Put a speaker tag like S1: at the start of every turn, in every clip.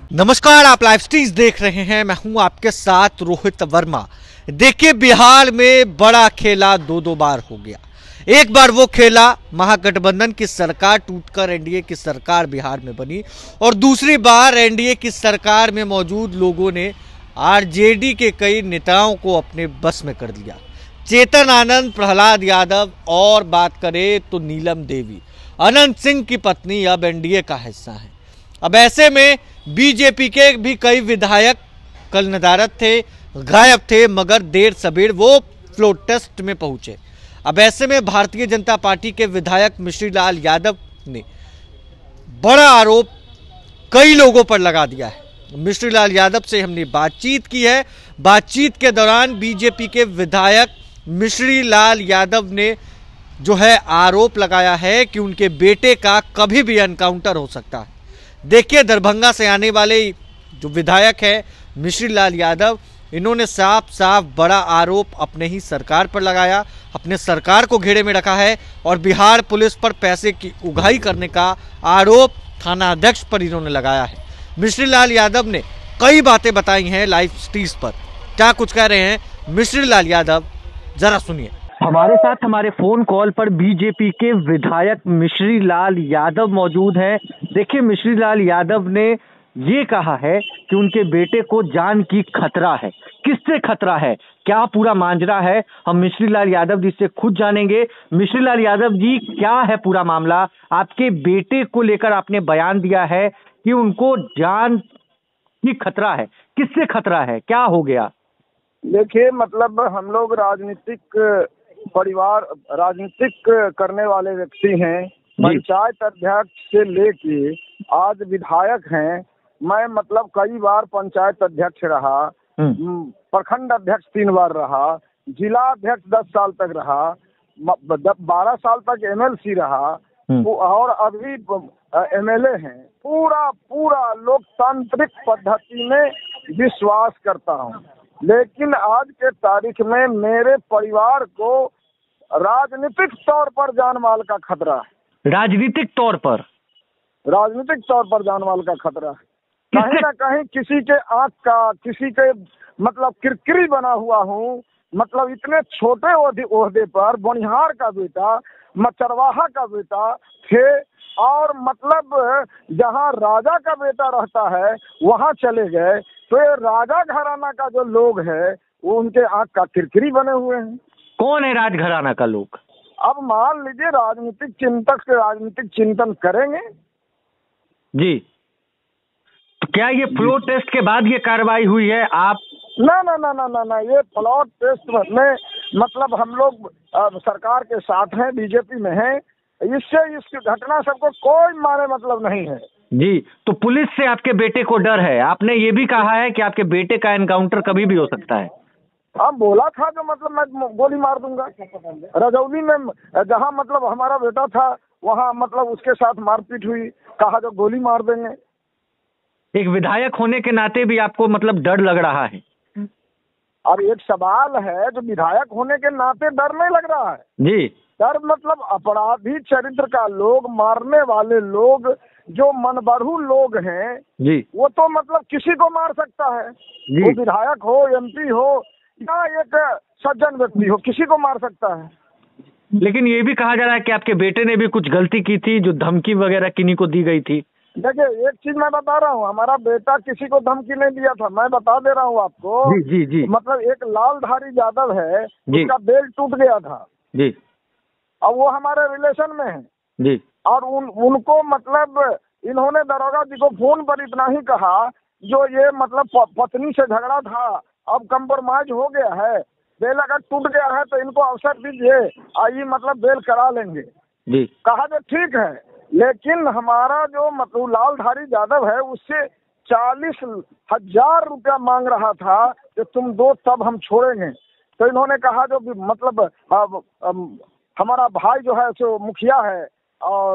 S1: नमस्कार, आप live streams देख रहे हैं। मैं हूं आपके साथ रोहित वर्मा। देखिए, बिहार में बड़ा खेला दो बार हो गया। एक बार वो खेला महागठबंधन की सरकार टूटकर एनडीए की सरकार बिहार में बनी, और दूसरी बार एनडीए की सरकार में मौजूद लोगों ने आरजेडी के कई नेताओं को अपने बस में कर लिया। चेतन आनंद, प्रहलाद यादव और बात करें तो नीलम देवी, अनंत सिंह की पत्नी, अब एनडीए का हिस्सा है। अब ऐसे में बीजेपी के भी कई विधायक कल नदारद थे, गायब थे, मगर देर सबेर वो फ्लोर टेस्ट में पहुंचे। अब ऐसे में भारतीय जनता पार्टी के विधायक मिश्री लाल यादव ने बड़ा आरोप कई लोगों पर लगा दिया है। मिश्री लाल यादव से हमने बातचीत की है। बातचीत के दौरान बीजेपी के विधायक मिश्री लाल यादव ने जो है आरोप लगाया है कि उनके बेटे का कभी भी एनकाउंटर हो सकता है। देखिए, दरभंगा से आने वाले जो विधायक है मिश्री लाल यादव, इन्होंने साफ साफ बड़ा आरोप अपने ही सरकार पर लगाया, अपने सरकार को घेरे में रखा है, और बिहार पुलिस पर पैसे की उगाही करने का आरोप थाना अध्यक्ष पर इन्होंने लगाया है। मिश्री लाल यादव ने कई बातें बताई हैं लाइव स्ट्रीम्स पर। क्या कुछ कह रहे हैं मिश्री लाल यादव, जरा सुनिए।
S2: हमारे साथ हमारे फोन कॉल पर बीजेपी के विधायक मिश्री लाल यादव मौजूद हैं। देखिए, मिश्री लाल यादव ने ये कहा है कि उनके बेटे को जान की खतरा है। किससे खतरा है, क्या पूरा मांजरा है, हम मिश्री लाल यादव जी से खुद जानेंगे। मिश्री लाल यादव जी, क्या है पूरा मामला? आपके बेटे को लेकर आपने बयान दिया है कि उनको जान की खतरा है। किससे खतरा है, क्या हो गया?
S3: देखिए, मतलब हम लोग राजनीतिक परिवार, राजनीतिक करने वाले व्यक्ति हैं। पंचायत अध्यक्ष से लेके आज विधायक हैं। मैं मतलब कई बार पंचायत अध्यक्ष रहा, प्रखंड अध्यक्ष 3 बार रहा, जिला अध्यक्ष 10 साल तक रहा, 12 साल तक एमएलसी रहा, और अभी एमएलए हैं। पूरा लोकतांत्रिक पद्धति में विश्वास करता हूँ, लेकिन आज के तारीख में मेरे परिवार को राजनीतिक तौर पर जान माल का खतरा है।
S2: राजनीतिक तौर पर जान माल का खतरा है। कहीं ना कहीं किसी के आंख का, किसी के मतलब किरकिरी बना हुआ हूँ। मतलब इतने छोटे ओहदे पर बनिहार का बेटा, चरवाहा का बेटा थे, और मतलब जहाँ राजा का बेटा रहता है वहाँ चले गए, तो ये राजा घराना का जो लोग है वो उनके आंख का किरकिरी बने हुए हैं। कौन है राजघराना का लोग?
S3: अब मान लीजिए, राजनीतिक चिंतक से राजनीतिक चिंतन करेंगे
S2: जी। तो क्या ये फ्लोर टेस्ट के बाद ये कार्रवाई हुई है? आप
S3: ना, ये फ्लोर टेस्ट में मतलब हम लोग सरकार के साथ हैं, बीजेपी में हैं। इससे इस घटना सबको कोई माने मतलब नहीं है
S2: जी। तो पुलिस से आपके बेटे को डर है। आपने ये भी कहा है कि आपके बेटे का एनकाउंटर कभी भी हो सकता है।
S3: हम बोला था जो मतलब मैं गोली मार दूंगा। रजौली में जहाँ मतलब हमारा बेटा था वहाँ मतलब उसके साथ मारपीट हुई, कहा जो गोली मार देंगे।
S2: एक विधायक होने के नाते भी आपको मतलब डर लग रहा है?
S3: अब एक सवाल है, जो विधायक होने के नाते डर नहीं लग रहा है
S2: जी।
S3: डर मतलब अपराधी चरित्र का लोग, मारने वाले लोग, जो मनबढ़ू लोग हैं
S2: जी,
S3: वो तो मतलब किसी को मार सकता है। वो विधायक हो, एमपी हो, या एक सज्जन व्यक्ति हो, किसी को मार सकता है।
S2: लेकिन ये भी कहा जा रहा है कि आपके बेटे ने भी कुछ गलती की थी, जो धमकी वगैरह किन्हीं को दी गई थी।
S3: देखिए, एक चीज मैं बता रहा हूँ, हमारा बेटा किसी को धमकी नहीं दिया था। मैं बता दे रहा हूँ आपको।
S2: जी। मतलब
S3: एक लालधारी यादव है, उसका बेल टूट गया था
S2: जी,
S3: और वो हमारे रिलेशन में है
S2: जी। और
S3: उनको मतलब इन्होंने दरोगा जी को फोन पर इतना ही कहा, जो ये मतलब पत्नी से झगड़ा था, अब कंप्रोमाइज हो गया है, बेल अगर टूट गया है तो इनको अवसर दीजिए, आइए मतलब बेल करा लेंगे
S2: जी।
S3: कहा जो ठीक है। लेकिन हमारा जो मतलब लालधारी यादव है उससे 40,000 रुपया मांग रहा था कि तुम दो तब हम छोड़ेंगे। तो इन्होंने कहा जो मतलब हमारा भाई जो है सो मुखिया है, और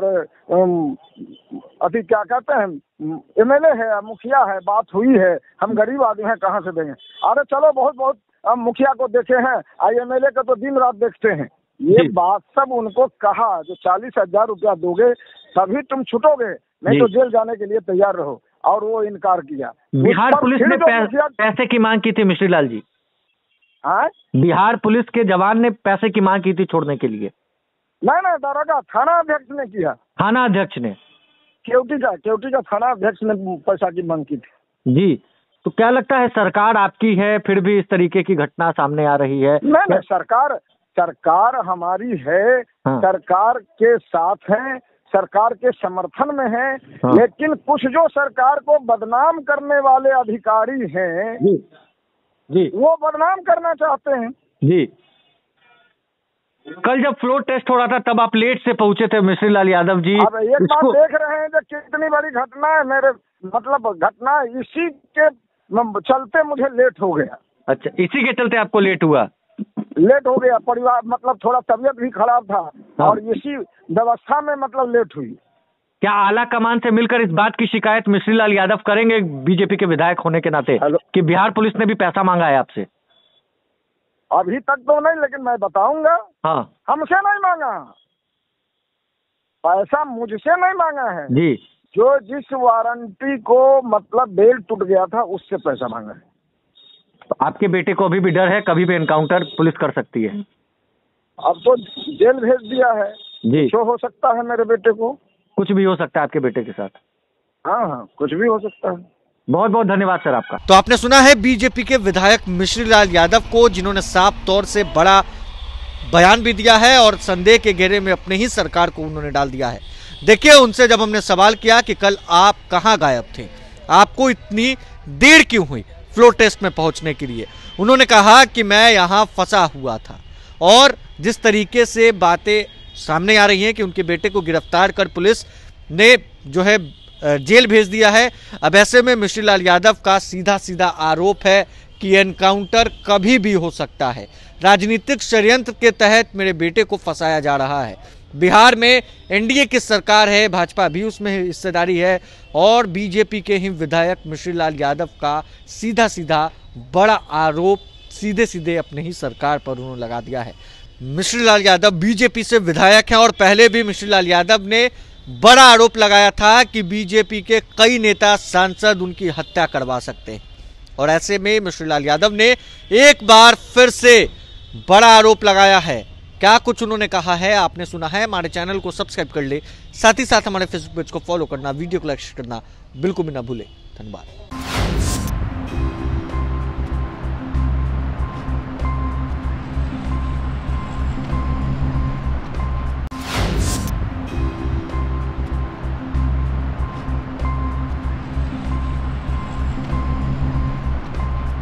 S3: अभी क्या कहते हैं एमएलए है, मुखिया है, बात हुई है, हम गरीब आदमी हैं, कहाँ से देंगे। अरे चलो, बहुत हम मुखिया को देखे हैं, एमएलए को तो दिन रात देखते हैं। ये बात सब उनको कहा, जो 40,000 रुपया दोगे तभी तुम छूटोगे, नहीं तो जेल जाने के लिए तैयार रहो।
S2: और वो इनकार किया।
S4: बिहार
S2: उस पर
S4: पुलिस
S2: फिर
S4: ने
S2: जो मुखिया-
S4: पैसे की मांग की थी मिश्री लाल जी।
S2: हाँ?
S4: बिहार पुलिस के जवान ने पैसे की मांग की थी छोड़ने के लिए।
S2: नहीं दरोगा थाना अध्यक्ष ने किया,
S4: थाना अध्यक्ष ने,
S2: केवटी का थाना अध्यक्ष ने पैसा की मांग की थी।
S4: जी। तो क्या लगता है सरकार आपकी है फिर भी इस तरीके की घटना सामने आ रही है?
S2: नहीं, सरकार हमारी है।
S4: हाँ।
S2: सरकार के साथ है, सरकार के समर्थन में है।
S4: हाँ।
S2: लेकिन कुछ जो सरकार को बदनाम करने वाले अधिकारी हैं,
S4: जी जी
S2: वो बदनाम करना चाहते हैं।
S4: जी। कल जब फ्लोर टेस्ट हो रहा था तब आप लेट से पहुंचे थे मिश्री लाल यादव जी।
S2: अब एक बात देख रहे हैं जो कितनी बड़ी घटना है, मेरे मतलब घटना इसी के चलते मुझे लेट हो गया।
S4: अच्छा, इसी के चलते आपको लेट हुआ?
S2: लेट हो गया, परिवार मतलब थोड़ा तबीयत भी खराब था।
S4: हाँ।
S2: और इसी व्यवस्था में मतलब लेट हुई।
S4: क्या आला कमान से मिलकर इस बात की शिकायत मिश्री लाल यादव करेंगे बीजेपी के विधायक होने के नाते कि बिहार पुलिस ने भी पैसा मांगा है आपसे?
S2: अभी तक तो नहीं, लेकिन मैं बताऊंगा।
S4: हाँ
S2: हमसे नहीं मांगा, पैसा मुझसे नहीं मांगा है
S4: जी।
S2: जो जिस वारंटी को मतलब बेल टूट गया था उससे पैसा मांगा है।
S4: तो आपके बेटे को अभी भी डर है कभी भी एनकाउंटर पुलिस कर सकती है?
S2: अब तो जेल भेज दिया है
S4: जी।
S2: जो हो सकता है मेरे बेटे को।
S4: कुछ भी हो सकता है आपके बेटे के साथ?
S2: हाँ, कुछ भी हो सकता है।
S4: बहुत बहुत धन्यवाद सर आपका।
S1: तो आपने सुना है बीजेपी के विधायक मिश्री लाल यादव को, जिन्होंने साफ तौर से बड़ा बयान भी दिया है और संदेह के घेरे में अपने ही सरकार को उन्होंने डाल दिया है। देखिए, उनसे जब हमने सवाल किया कि कल आप कहां गायब थे, आपको इतनी देर क्यों हुई फ्लोर टेस्ट में पहुंचने के लिए, उन्होंने कहा कि मैं यहां फंसा हुआ था। और जिस तरीके से बातें सामने आ रही हैं कि उनके बेटे को गिरफ्तार कर पुलिस ने जो है जेल भेज दिया है, अब ऐसे में मिश्री लाल यादव का सीधा सीधा आरोप है कि एनकाउंटर कभी भी हो सकता है। राजनीतिक षड्यंत्र के तहत मेरे बेटे को फंसाया जा रहा है। बिहार में एनडीए की सरकार है, भाजपा भी उसमें हिस्सेदारी है और बीजेपी के ही विधायक मिश्री लाल यादव का सीधा सीधा बड़ा आरोप सीधे सीधे अपने ही सरकार पर उन्होंने लगा दिया है। मिश्री लाल यादव बीजेपी से विधायक हैं और पहले भी मिश्री लाल यादव ने बड़ा आरोप लगाया था कि बीजेपी के कई नेता सांसद उनकी हत्या करवा सकते हैं। और ऐसे में मिश्री लाल यादव ने एक बार फिर से बड़ा आरोप लगाया है। क्या कुछ उन्होंने कहा है आपने सुना है। हमारे चैनल को सब्सक्राइब कर ले, साथ ही साथ हमारे फेसबुक पेज को फॉलो करना, वीडियो को लाइक करना बिल्कुल भी ना भूले। धन्यवाद।